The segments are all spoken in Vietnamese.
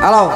Alo.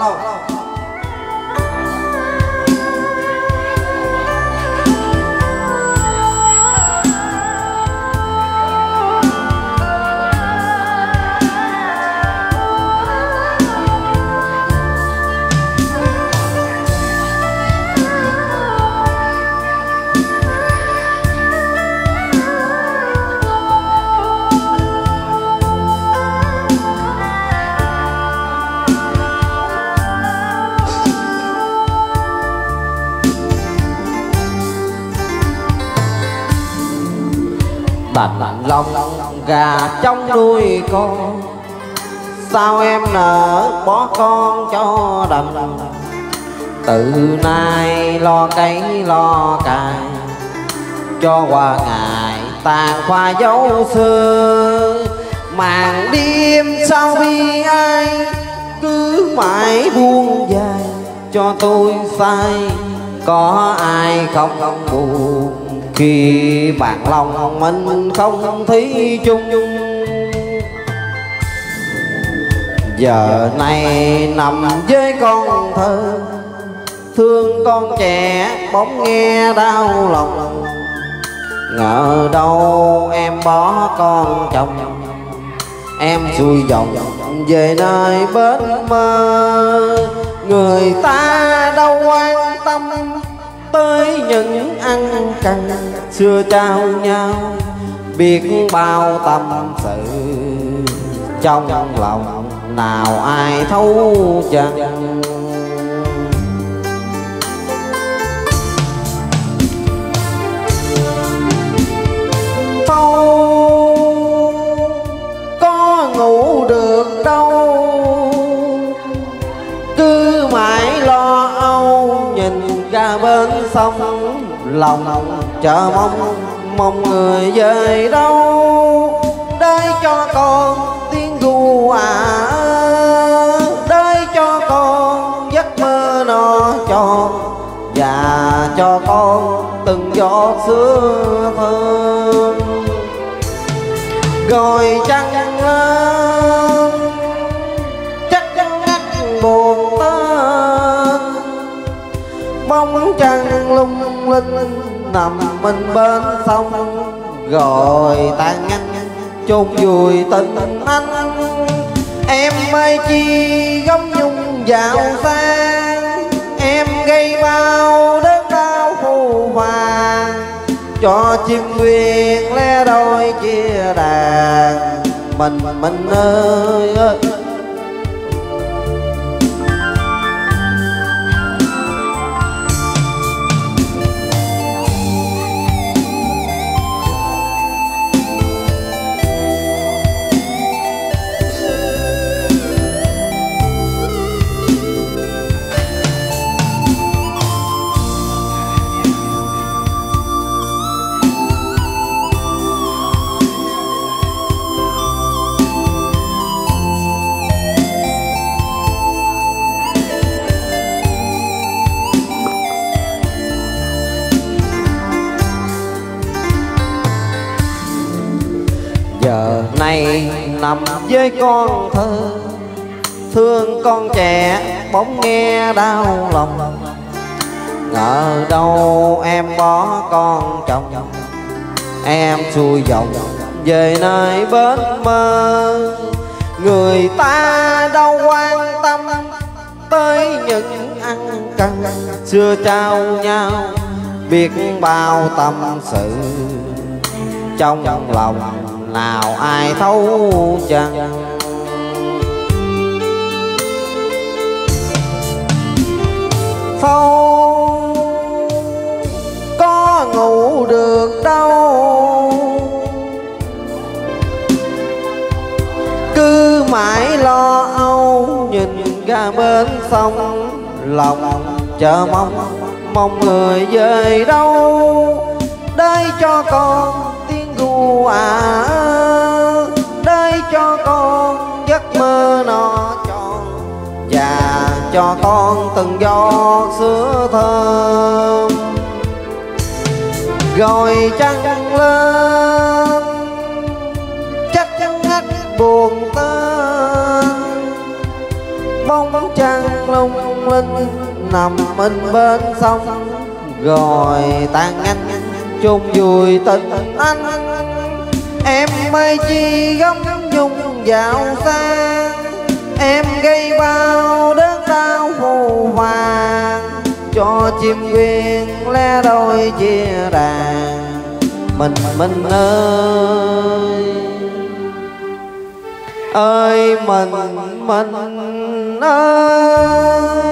Đành lòng gà trong nuôi con, sao em nỡ bỏ con cho đành. Từ nay lo cấy lo cài, cho qua ngày tàn khoa dấu xưa. Màn đêm sao bi ai, cứ mãi buông dài cho tôi say. Có ai không buồn khi bạn lòng mình không thấy chung. Giờ này nằm với con thơ, thương con trẻ bỗng nghe đau lòng. Ngờ đâu em bỏ con chồng, em xuôi dòng về nơi bến mơ. Người ta đâu quan tâm tới những ăn cằn xưa trao nhau, biết bao tâm sự trong lòng nào ai thấu chẳng. Thâu có ngủ được đâu, cứ mãi lo âu nhìn ra bên sông. Lòng chờ mong người về đâu, để cho con tiếng ru để cho con giấc mơ no tròn, và cho con từng giọt sữa thơm. Rồi trăng lên chắc ngắt buồn tên, bóng trăng lung linh nằm mình bên sông. Rồi tan nhanh chôn vùi tình anh, em ơi chi gấm nhung dạo sang. Em gây bao đớn đau phù phàng, cho chim nguyện le đôi chia đàn. Mình ơi ơi. Giờ này nằm với con thơ, thương con trẻ bỗng nghe đau lòng. Ngờ đâu em bỏ con chồng, em xuôi dòng về nơi bến mơ. Người ta đâu quan tâm tới những ăn cằn xưa trao nhau, biết bao tâm sự trong lòng nào ai thấu chẳng. Thâu có ngủ được đâu, cứ mãi lo âu nhìn ra bên sông. Lòng chờ mong người về đâu, để cho con tiếng ru để cho con giấc mơ no tròn, và cho con từng giọt sữa thơm. Rồi trăng lên chắc ngắt buồn tên, bóng trăng lung linh nằm mình bên sông, rồi tan nhanh chôn vùi tình anh. Em mây chi gấm nhung dạo xa, em gây bao đớn đau phù phàng, cho chim quyên le đôi chia đàn. Mình ơi ơi mình ơi.